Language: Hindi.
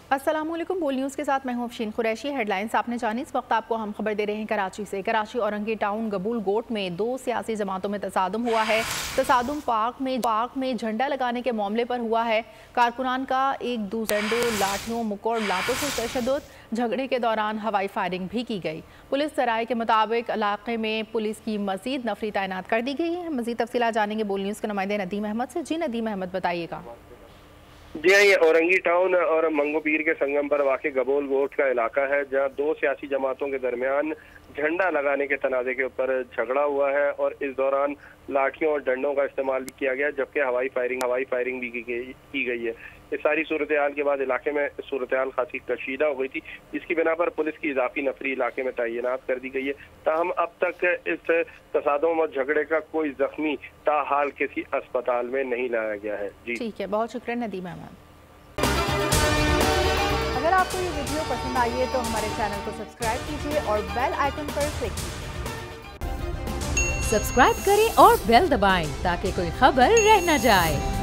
अस्सलामुअलैकुम। बोल न्यूज़ के साथ मैं हूं अफशीन कुरैशी। हेडलाइंस आपने जानी। इस वक्त आपको हम खबर दे रहे हैं कराची से। कराची औरंगी टाउन गबूल गोट में दो सियासी जमातों में तसादुम हुआ है। तसादुम पार्क में झंडा लगाने के मामले पर हुआ है। कारकुनान का एक दूसरे लाठियों मुक्कोड़ लातों से तशद्दुद। झगड़े के दौरान हवाई फायरिंग भी की गई। पुलिस सराय के मुताबिक इलाके में पुलिस की मजीद नफरी तैनात कर दी गई है। मजीद तफसीलात जानेंगे बोल न्यूज़ के नुमाइंदे नदीम अहमद से। जी नदीम अहमद, बताइएगा। जी हाँ, ये औरंगी टाउन और मंगो पीर के संगम पर वाक़ गबूल गोट का इलाका है, जहाँ दो सियासी जमातों के दरमियान झंडा लगाने के तनाज़े के ऊपर झगड़ा हुआ है और इस दौरान लाठियों और डंडों का इस्तेमाल भी किया गया, जबकि हवाई फायरिंग भी की गई है। इस सारी सूरत हाल के बाद इलाके में सूरत हाल खासी कशीदा हो गई थी, जिसकी बिना पर पुलिस की इजाफी नफरी इलाके में तैनात कर दी गई है। ताहम अब तक इस तसादुम और झगड़े का कोई जख्मी ताहाल किसी अस्पताल में नहीं लाया गया है। जी ठीक है, बहुत शुक्रिया नदीम अहमद। अगर आपको ये वीडियो पसंद आई है तो हमारे चैनल को सब्सक्राइब कीजिए और बेल आइकन पर क्लिक कीजिए। सब्सक्राइब करें और बेल दबाएं ताकि कोई खबर रह न जाए।